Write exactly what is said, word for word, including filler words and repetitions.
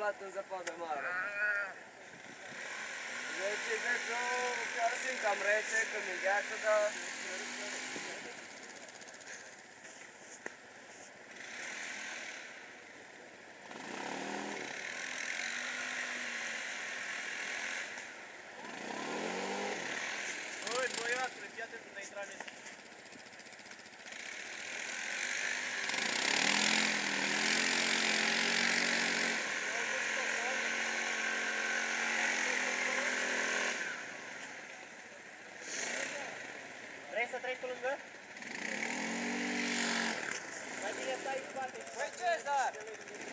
aflat în zăpadă mare. Deci, deci, eu chiar simt cam rece, că mi-e gheață, dar... Băi, băiatule, fii atent când ai intrat în... Vrei să treci pe lângă? Mai bine stai în spate. Băi, Cezar!